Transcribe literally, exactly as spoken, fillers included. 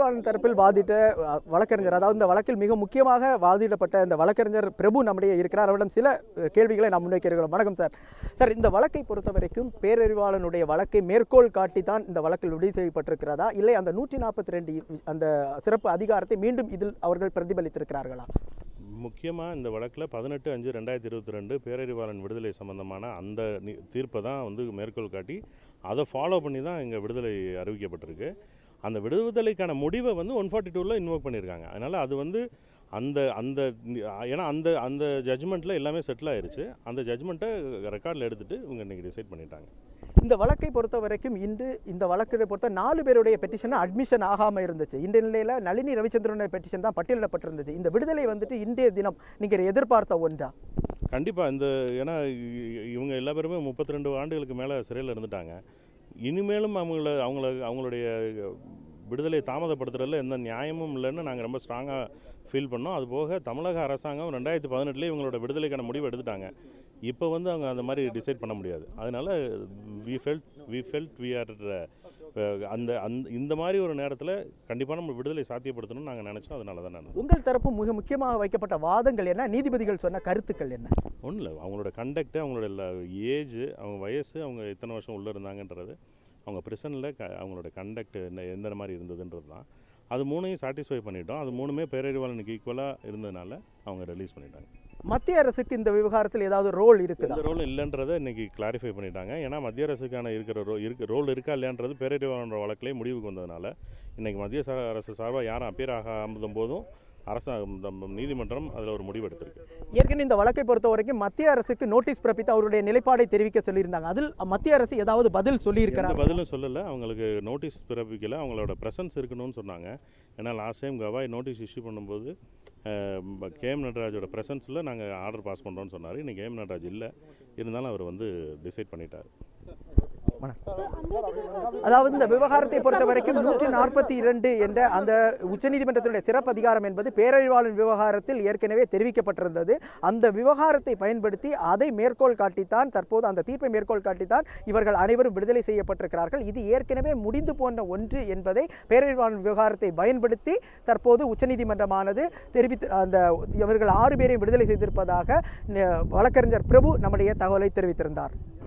பேரறிவாளன் தரப்பில் வாதிட்ட வழக்கறிஞர், அதாவது இந்த வழக்கில் மிக முக்கியமாக வாதிடப்பட்ட இந்த வழக்கறிஞர் பிரபு நம்முடைய இருக்கிறார். அவரிடம் சில கேள்விகளை நாம் முன்வைக்கிறோம். வணக்கம் சார். சார், இந்த வழக்கை பொறுத்த வரைக்கும் பேரறிவாளனுடைய வழக்கை மேற்கோள் காட்டித்தான் இந்த வழக்கில் விடுதலை செய்யப்பட்டிருக்கிறதா, இல்லை அந்த நூற்றி நாற்பத்தி ரெண்டு அந்த சிறப்பு அதிகாரத்தை மீண்டும் இதில் அவர்கள் பிரதிபலித்திருக்கிறார்களா? முக்கியமாக இந்த வழக்கில் பதினெட்டு அஞ்சு ரெண்டாயிரத்தி இருபத்தி ரெண்டு பேரறிவாளன் விடுதலை சம்பந்தமான அந்த தீர்ப்பை தான் வந்து மேற்கோள் காட்டி அதை ஃபாலோ பண்ணி தான் இங்கே விடுதலை அறிவிக்கப்பட்டிருக்கு. அந்த விடுதலைக்கான முடிவை வந்து ஒன் ஃபார்ட்டி டூவில் இன்வோக் பண்ணியிருக்காங்க. அதனால் அது வந்து அந்த அந்த ஏன்னா அந்த அந்த ஜட்ஜ்மெண்ட்டில் எல்லாமே செட்டில் ஆயிடுச்சு. அந்த ஜட்ஜ்மெண்ட்டை ரெக்கார்டில் எடுத்துகிட்டு இவங்க இன்றைக்கி டிசைட் பண்ணிட்டாங்க. இந்த வழக்கை பொறுத்த வரைக்கும் இன்று இந்த வழக்கை பொறுத்த நாலு பேருடைய பெட்டிஷன் அட்மிஷன் ஆகாமல் இருந்துச்சு. இந்த நிலையில் நளினி ரவிச்சந்திரனுடைய பெட்டிஷன் தான் பட்டியலிடப்பட்டிருந்துச்சு. இந்த விடுதலை வந்துட்டு இன்றைய தினம் நீங்கள் எதிர்பார்த்த ஒன்றா? கண்டிப்பாக. இந்த ஏன்னா இவங்க எல்லா பேருமே முப்பத்தி ரெண்டு ஆண்டுகளுக்கு மேலே சிறையில் இருந்துட்டாங்க. இனிமேலும் அவங்கள அவங்கள அவங்களுடைய விடுதலை தாமதப்படுத்துறதுல எந்த நியாயமும் இல்லைன்னு நாங்கள் ரொம்ப ஸ்ட்ராங்காக ஃபீல் பண்ணோம். அதுபோக தமிழக அரசாங்கம் ரெண்டாயிரத்தி பதினெட்டுலேயே இவங்களோட விடுதலைக்கான முடிவு எடுத்துட்டாங்க. இப்போ வந்து அவங்க அந்த மாதிரி டிசைட் பண்ண முடியாது. அதனால் we felt we felt we are அந்த அந்த இந்த மாதிரி ஒரு நேரத்தில் கண்டிப்பாக நம்ம விடுதலை சாத்தியப்படுத்தணும்னு நாங்கள் நினச்சோம். அதனால தான் நான் உங்கள் தரப்பு மிக முக்கியமாக வைக்கப்பட்ட வாதங்கள் என்ன, நீதிபதிகள் சொன்ன கருத்துக்கள் என்ன? ஒன்றும் இல்லை, அவங்களோட கண்டக்ட், அவங்களோட ஏஜ், அவங்க வயசு, அவங்க எத்தனை வருஷம் உள்ளே இருந்தாங்கன்றது, அவங்க ப்ரிசனில் க அவங்களோட கண்டக்ட் என்ன எந்த மாதிரி இருந்ததுன்றது தான். அது மூணையும் சாட்டிஸ்ஃபை பண்ணிட்டோம். அது மூணுமே பேரறிவாளனுக்கு ஈக்குவலாக இருந்ததுனால அவங்க ரிலீஸ் பண்ணிட்டாங்க. மத்திய அரசுக்கு இந்த விவகாரத்தில் ஏதாவது ரோல் இருக்குது? இந்த ரோல் இல்லைன்றதை இன்றைக்கி கிளாரிஃபை பண்ணிட்டாங்க. ஏன்னா மத்திய அரசுக்கான இருக்கிற ரோ இருக்க ரோல் இருக்கா இல்லையான்றது பேரறிவாளன் வழக்கிலே முடிவுக்கு வந்ததுனால இன்றைக்கி மத்திய அரசு சார்பாக யாரும் அப்பீர் ஆகாம போதும் அரசாங்கம் நீதிமன்றம் அதில் ஒரு முடிவு எடுத்திருக்கு. ஏற்கனவே இந்த வழக்கை பொறுத்த வரைக்கும் மத்திய அரசுக்கு நோட்டீஸ் பிறப்பித்து அவருடைய நிலைப்பாடை தெரிவிக்க சொல்லியிருந்தாங்க. அதில் மத்திய அரசு ஏதாவது பதில் சொல்லியிருக்கிறாங்க? பதிலும் சொல்லலை. அவங்களுக்கு நோட்டீஸ் பிறப்பிக்கல, அவங்களோட ப்ரெசன்ஸ் இருக்கணும்னு சொன்னாங்க. ஏன்னா last time Gavai notice issue பண்ணும்போது கே எம் நடராஜோட ப்ரெசன்ஸில் நாங்கள் ஆர்டர் பாஸ் பண்ணுறோன்னு சொன்னார். இன்னைக்கு கே எம் நடராஜ் இல்லை, இருந்தாலும் அவர் வந்து டிசைட் பண்ணிட்டார். அதாவது இந்த விவகாரத்தை பொறுத்த வரைக்கும் நூற்றி நாற்பத்தி இரண்டு என்ற அந்த உச்சநீதிமன்றத்தினுடைய சிறப்பு அதிகாரம் என்பது பேரறிவாளன் விவகாரத்தில் ஏற்கனவே தெரிவிக்கப்பட்டிருந்தது. அந்த விவகாரத்தை பயன்படுத்தி அதை மேற்கோள் காட்டித்தான், தற்போது அந்த தீர்ப்பை மேற்கோள் காட்டித்தான் இவர்கள் அனைவரும் விடுதலை செய்யப்பட்டிருக்கிறார்கள். இது ஏற்கனவே முடிந்து போன ஒன்று என்பதை பேரறிவாளன் விவகாரத்தை பயன்படுத்தி தற்போது உச்சநீதிமன்றமானது தெரிவித்து அந்த இவர்கள் ஆறு பேரையும் விடுதலை செய்திருப்பதாக வழக்கறிஞர் பிரபு நம்முடைய தகவலை தெரிவித்திருந்தார்.